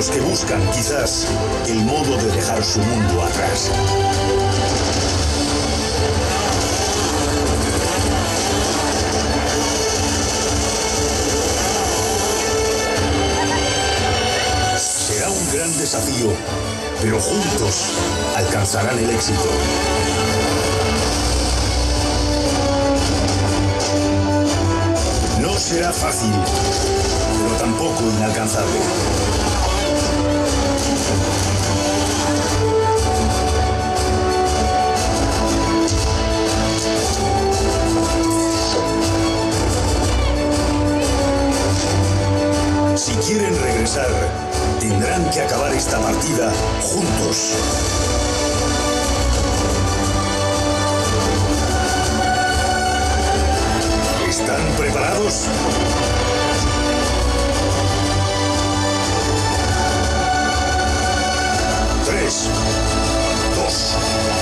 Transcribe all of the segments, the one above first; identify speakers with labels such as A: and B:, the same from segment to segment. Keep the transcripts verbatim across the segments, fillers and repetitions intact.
A: los que buscan, quizás, el modo de dejar su mundo atrás. Será un gran desafío, pero juntos alcanzarán el éxito. No será fácil, pero tampoco inalcanzable. Si quieren regresar, tendrán que acabar esta partida juntos. ¿Están preparados? Tres, dos,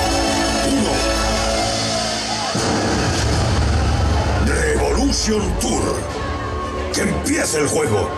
A: uno. Revolution Tour. ¡Que empiece el juego!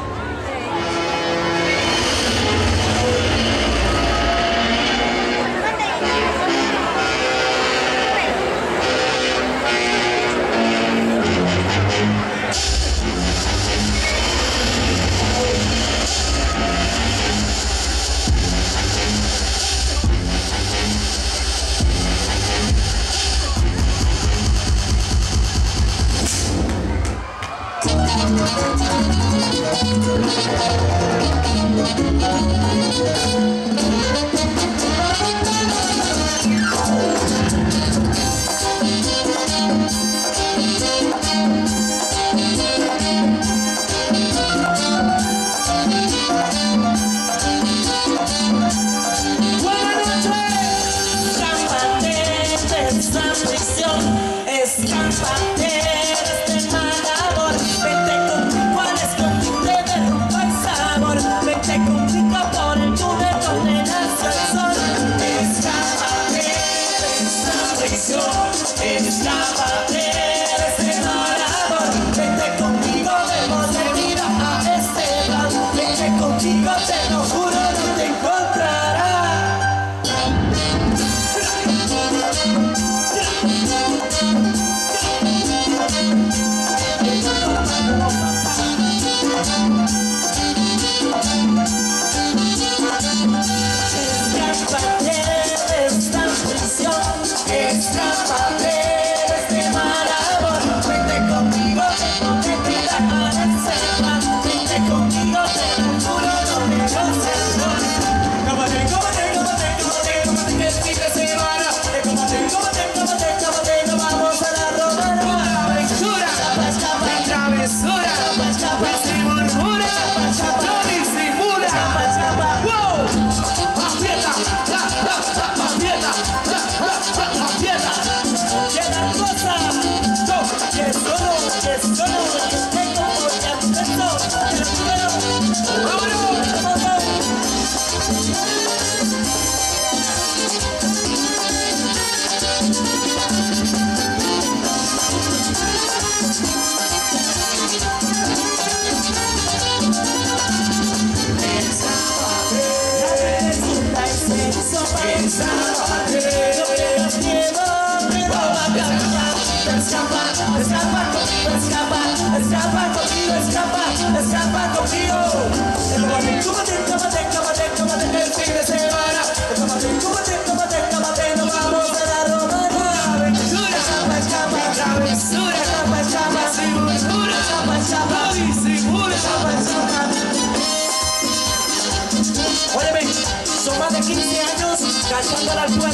B: Son más de quince años cantando al pueblo.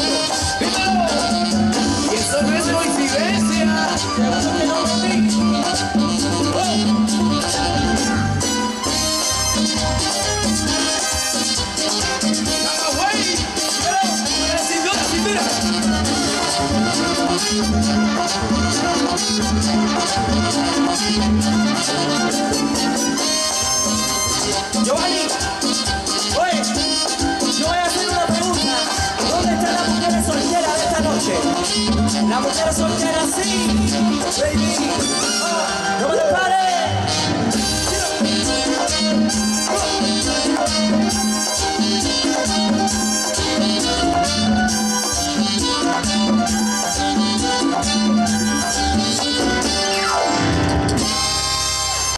B: Y eso no es coincidencia. Seguro que no me digas.
C: Giovanni, oye, yo voy a hacer una pregunta. ¿Dónde están las mujeres solteras de esta noche? Las mujeres solteras, sí, baby.